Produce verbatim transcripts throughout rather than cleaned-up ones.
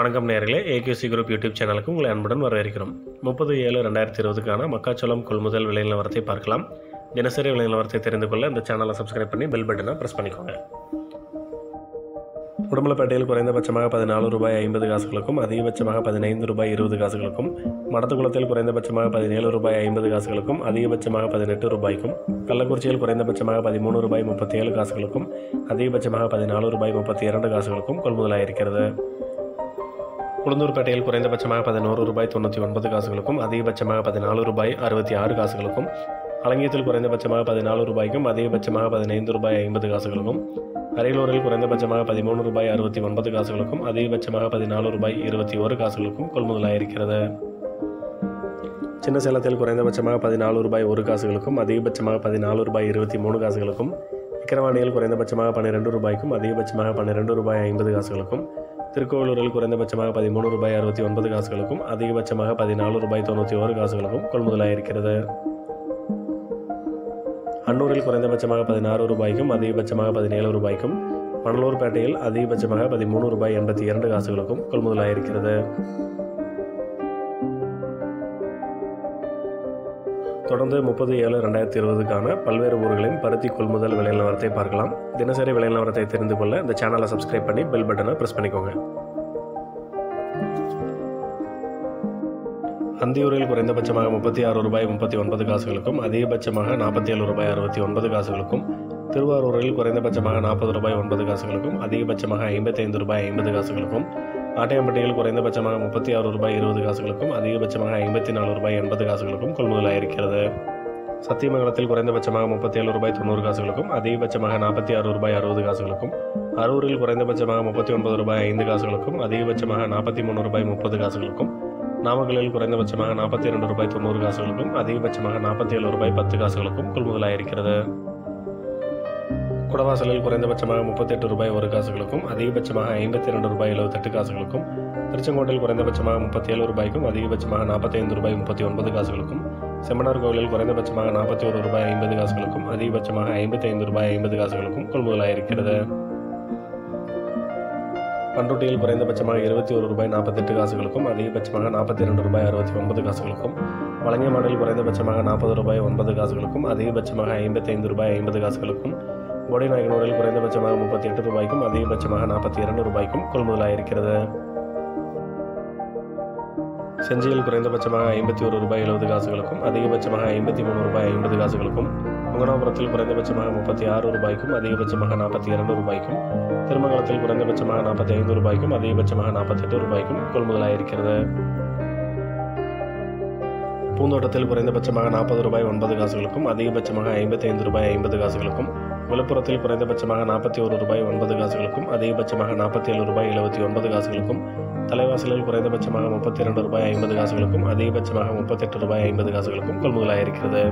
வணக்கம் நேயர்களே, ஏகியூசி group YouTube சேனலுக்கு உங்களை அன்புடன் வரவேற்கிறோம். முப்பது ஏழு ரெண்டாயிரத்தி இருபதுக்கான மக்காச்சோளம் கொள்முதல் விலை நிலவரத்தை பார்க்கலாம். தினசரி விலை நிலவரத்தை தெரிந்து கொள்ள இந்த சேனலை சப்ஸ்கிரைப் பண்ணி பெல் பட்டனை ப்ரெஸ் பண்ணிக்கோங்க. உடம்பலப்பேட்டையில் குறைந்தபட்சமாக பதினாலு ரூபாய் ஐம்பது காசுகளுக்கும் அதிகபட்சமாக பதினைந்து ரூபாய் இருபது காசுகளுக்கும், மடத்துக்குளத்தில் குறைந்தபட்சமாக பதினேழு ரூபாய் ஐம்பது காசுகளுக்கும் அதிகபட்சமாக பதினெட்டு ரூபாய்க்கும், கள்ளக்குறிச்சியில் குறைந்தபட்சமாக பதிமூணு ரூபாய் முப்பத்தி ஏழு காசுகளுக்கும் அதிகபட்சமாக பதினாலு ரூபாய் முப்பத்தி இரண்டு காசுகளுக்கும் கொள்முதலாயிருக்கிறது. உளுந்தூர்பேட்டையில் குறைந்தபட்சமாக பதினோரு ரூபாய் தொண்ணூற்றி ஒன்பது காசுகளுக்கும் அதிகபட்சமாக பதினாலு ரூபாய் அறுபத்தி ஆறு காசுகளுக்கும், அலங்கியத்தில் குறைந்தபட்சமாக பதினாலு ரூபாய்க்கும் அதிகபட்சமாக பதினைந்து ரூபாய் ஐம்பது காசுகளுக்கும், அரியலூரில் குறைந்தபட்சமாக பதிமூணு ரூபாய் அறுபத்தி ஒன்பது காசுகளுக்கும் அதிகபட்சமாக பதினாலு ரூபாய் இருபத்தி ஒரு காசுகளுக்கும் கொள்முதலாயிருக்கிறது. சின்ன சேலத்தில் குறைந்தபட்சமாக பதினாலு ரூபாய் ஒரு காசுகளுக்கும் அதிகபட்சமாக பதினாலு ரூபாய் இருபத்தி மூணு காசுகளுக்கும், விக்கிரவாண்டியில் குறைந்தபட்சமாக பன்னிரெண்டு ரூபாய்க்கும் அதிகபட்சமாக பன்னிரெண்டு ரூபாய் ஐம்பது காசுகளுக்கும், திருக்கோவிலூரில் குறைந்தபட்சமாக பதிமூணு ரூபாய் அறுபத்தி ஒன்பது காசுகளுக்கும் அதிகபட்சமாக பதினாலு ரூபாய் தொண்ணூற்றி ஒரு காசுகளுக்கும் கொள்முதலாயிருக்கிறது. அன்னூரில் குறைந்தபட்சமாக பதினாறு ரூபாய்க்கும் அதிகபட்சமாக பதினேழு ரூபாய்க்கும், மணலூர்பேட்டையில் அதிகபட்சமாக பதிமூணு ரூபாய் எண்பத்தி இரண்டு காசுகளுக்கும் கொள்முதலாயிருக்கிறது. தொடர்ந்து முப்பது ஏழு ரெண்டாயிரத்தி இருபதுக்கான பல்வேறு ஊர்களின் பருத்தி கொள்முதல் விலை நிலவரத்தை பார்க்கலாம். தினசரி விலை நிலவரத்தை தெரிந்து கொள்ள இந்த சேனலை சப்ஸ்கிரைப் பண்ணி பெல் பட்டனை ப்ரெஸ் பண்ணிக்கோங்க. அந்தியூரில் குறைந்தபட்சமாக முப்பத்தி ஆறு ரூபாய் முப்பத்தி ஒன்பது காசுகளுக்கும் அதிகபட்சமாக நாற்பத்தி ஏழு ரூபாய் அறுபத்தி ஒன்பது காசுகளுக்கும், திருவாரூரில் குறைந்தபட்சமாக நாற்பது ரூபாய் ஒன்பது காசுகளுக்கும் அதிகபட்சமாக ஐம்பத்தி ஐந்து ரூபாய் ஐம்பது காசுகளுக்கும், ஆட்டையம்பட்டியில் குறைந்தபட்சமாக முப்பத்தி ஆறு ரூபாய் இருபது காசுகளுக்கும் அதிகபட்சமாக ஐம்பத்தி நாலு ரூபாய் எண்பது காசுகளுக்கும் கொள்முதலாயிருக்கிறது. சத்தியமங்கலத்தில் குறைந்தபட்சமாக முப்பத்தி ஏழு ரூபாய் தொண்ணூறு காசுகளுக்கும் அதிகபட்சமாக நாற்பத்தி ஆறு ரூபாய் அறுபது காசுகளுக்கும், அரூரில் குறைந்தபட்சமாக முப்பத்தி ஒன்பது ரூபாய் ஐந்து காசுகளுக்கும் அதிகபட்சமாக நாற்பத்தி மூணு ரூபாய் முப்பது காசுகளுக்கும், நாமக்கலில் குறைந்தபட்சமாக நாற்பத்தி இரண்டு ரூபாய் தொண்ணூறு காசுகளுக்கும் அதிகபட்சமாக நாற்பத்தி ஏழு ரூபாய் பத்து காசுகளுக்கும் கொள்முதலாயிருக்கிறது. குடவாசலில் குறைந்தபட்சமாக முப்பத்தி எட்டு ரூபாய் ஒரு காசுகளுக்கும் அதிகபட்சமாக ஐம்பத்தி இரண்டு ரூபாய் எழுபத்தெட்டு காசுகளுக்கும், திருச்செங்கோட்டில் குறைந்தபட்சமாக முப்பத்தி ஏழு ரூபாய்க்கும் அதிகபட்சமாக நாற்பத்தி ஐந்து ரூபாய் முப்பத்தி ஒன்பது காசுகளுக்கும், செம்மனார் கோவிலில் குறைந்தபட்சமாக நாற்பத்தி ஒரு ரூபாய் ஐம்பது காசுகளுக்கும் அதிகபட்சமாக ஐம்பத்தி ஐந்து ரூபாய் ஐம்பது காசுகளுக்கும் கொள்முதலாயிருக்கிறது. பண்ருட்டியில் குறைந்தபட்சமாக இருபத்தி ஒரு ரூபாய் நாற்பத்தெட்டு காசுகளுக்கும் அதிகபட்சமாக நாற்பத்தி இரண்டு ரூபாய் அறுபத்தி ஒன்பது காசுகளுக்கும், வலங்கைமாடில் குறைந்தபட்சமாக நாற்பது ரூபாய் ஒன்பது காசுகளுக்கும் அதிகபட்சமாக ஐம்பத்தி ஐந்து ரூபாய் ஐம்பது காசுகளுக்கும், போடிநாயக்கனூரில் குறைந்தபட்சமாக முப்பத்தி எட்டு ரூபாய்க்கும் அதிகபட்சமாக நாற்பத்தி இரண்டு ரூபாய்க்கும் கொள்முதலாயிருக்கிறது. செஞ்சியில் குறைந்தபட்சமாக ஐம்பத்தி ஒரு ரூபாய் எழுபது காசுகளுக்கும் அதிகபட்சமாக ஐம்பத்தி மூணு ரூபாய் ஐம்பது காசுகளுக்கும், முங்கனாபுரத்தில் குறைந்தபட்சமாக முப்பத்தி ஆறு ரூபாய்க்கும் அதிகபட்சமாக நாற்பத்தி இரண்டு ரூபாய்க்கும், திருமங்கலத்தில் குறைந்தபட்சமாக நாற்பத்தி ஐந்து ரூபாய்க்கும் அதிகபட்சமாக நாற்பத்தி எட்டு ரூபாய்க்கும் கொள்முதலாயிருக்கிறது. பூந்தோட்டத்தில் குறைந்தபட்சமாக நாற்பது ரூபாய் ஒன்பது காசுகளுக்கும் அதிகபட்சமாக ஐம்பத்தி ஐந்து ரூபாய் ஐம்பது காசுகளுக்கும், விழுப்புரத்தில் குறைந்தபட்சமாக நாற்பத்தி ஒரு ரூபாய் ஒன்பது காசுகளுக்கும் அதிகபட்சமாக நாற்பத்தி ஏழு ரூபாய் எழுபத்தி ஒன்பது காசுகளுக்கும், தலைவாசலில் குறைந்தபட்சமாக முப்பத்தி இரண்டு ரூபாய் ஐம்பது காசுகளுக்கும் அதிகபட்சமாக முப்பத்தி எட்டு ரூபாய் ஐம்பது காசுகளுக்கும் கொள்முதலாயிருக்கிறது.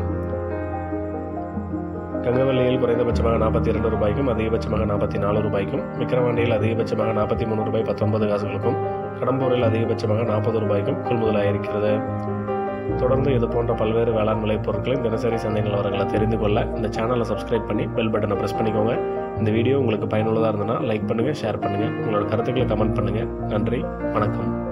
கங்கவல்லியில் குறைந்தபட்சமாக நாற்பத்தி இரண்டு ரூபாய்க்கும் அதிகபட்சமாக நாற்பத்தி நாலு ரூபாய்க்கும், விக்கிரவாண்டியில் அதிகபட்சமாக நாற்பத்தி மூணு ரூபாய் பத்தொன்பது காசுகளுக்கும், கடம்பூரில் அதிகபட்சமாக நாற்பது ரூபாய்க்கும் கொள்முதலாயிருக்கிறது. தொடர்ந்து இது போன்ற பல்வேறு வேளாண் விளைப் பொருட்களின் தினசரி சந்தை நிலவரங்களை தெரிந்து கொள்ள இந்த சேனலை சப்ஸ்கிரைப் பண்ணி பெல் பட்டனை ப்ரெஸ் பண்ணிக்கோங்க. இந்த வீடியோ உங்களுக்கு பயனுள்ளதாக இருந்ததுன்னா லைக் பண்ணுங்கள், ஷேர் பண்ணுங்கள், உங்களோட கருத்துக்களை கமெண்ட் பண்ணுங்கள். நன்றி, வணக்கம்.